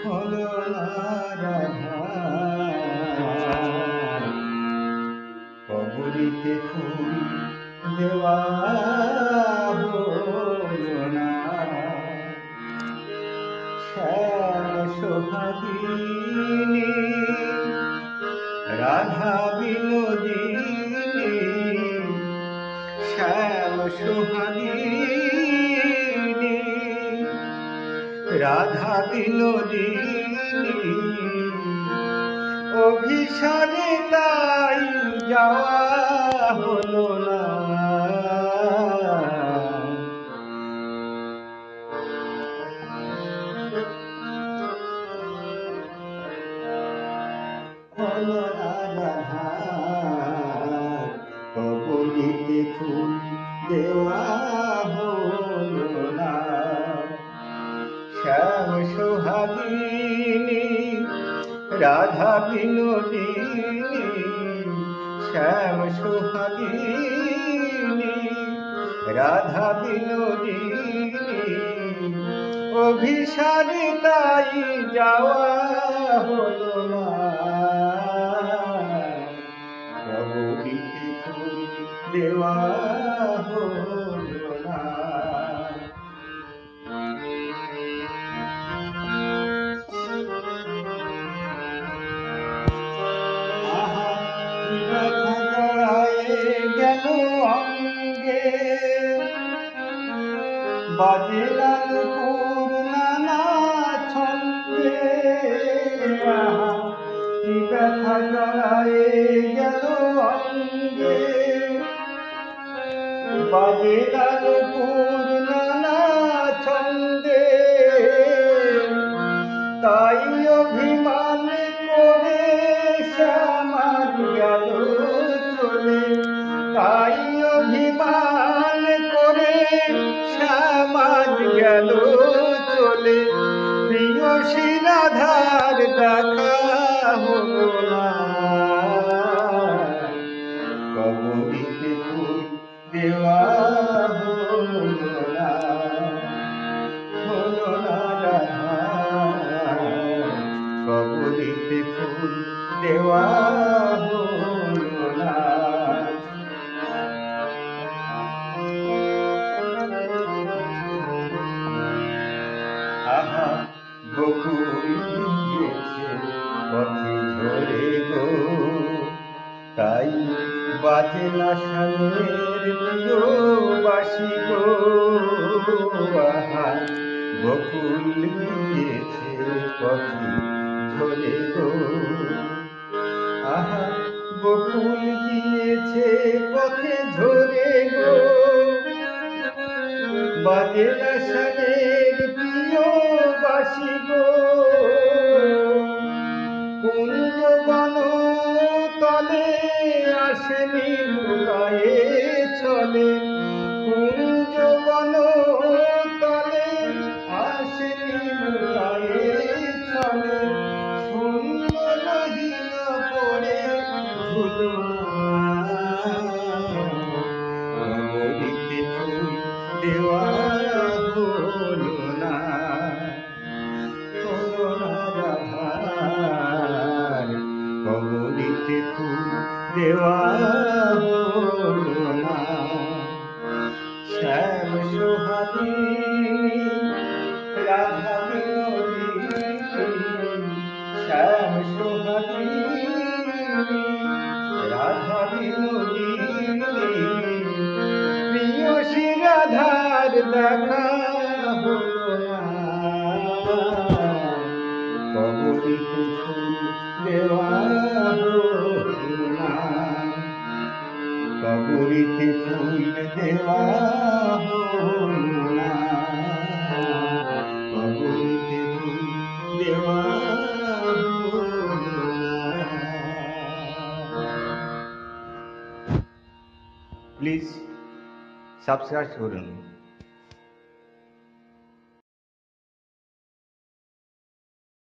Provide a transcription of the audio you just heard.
হলো না রাধা, কবরীতে ফুল দেওয়া হলো না। শ্যাম সোহাগিনী রাধা বিনোদিনী, শ্যাম সোহাগিনী রাধা বিনোদিনী, অভিসারে তাই যাওয়া হলো না। হলো না রাধা, কবরীতে ফুল দেওয়া হলো না। শ্যাম সোহাগিনী রাধা বিনোদিনী, শ্যাম সোহাগিনী রাধা বিনোদিনী, অভিসারে তাই যাওয়া হলো না। কবরীতে ফুল দেওয়া হলো না। ব্যথা জড়ায়ে গেল অঙ্গে, বাজে লালপুর নানা ছন্দে। কি ব্যথা জড়ায়ে গেল অঙ্গে, বাজে লালপুর নানা ছন্দে। তাই অভিমান করে শ্যামার গেল চলে, তাই অভিমান করে শ্যামার গেল চলে। প্রিয়সী রাধার দেখা হলো না, কবরীতে ফুল দেওয়া হলো না। হলো না রাধা, কবরীতে ফুল দেওয়া হলো না। আহা বকুল গিয়েছে পথে ঝরে গো, তাই বাজে না স্বামীর প্রিয় বাসি গো। আহা বকুল গিয়েছে পথে ঝরে গো, আহা বকুল গিয়েছে পথে ঝরে গো। বাজে না স্বামীর প্রিয় বাসি গো, কুঞ্জ বন তলে আসেনি লুকায়ে চলে। কুঞ্জ বন তলে আসেনি লুকায়ে চলে। শূন্য রহিল পড়ে ধুলো না, কবরীতে ফুল দেওয়া হলো না। হলো না রাধার, কবরীতে ফুল দেওয়া হলো না। শ্যাম সোহাগিনী রাধা বিনোদিনী, শ্যাম সোহাগিনী রাধা বিনোদিনী, প্রিয়সী রাধার দেখা হলো না। কবরীতে ফুল দেওয়া হলো না, কবরীতে ফুল দেওয়া হলো না। কবরীতে ফুল দেওয়া হলো না। প্লিজ সাবস্ক্রাইব করুন।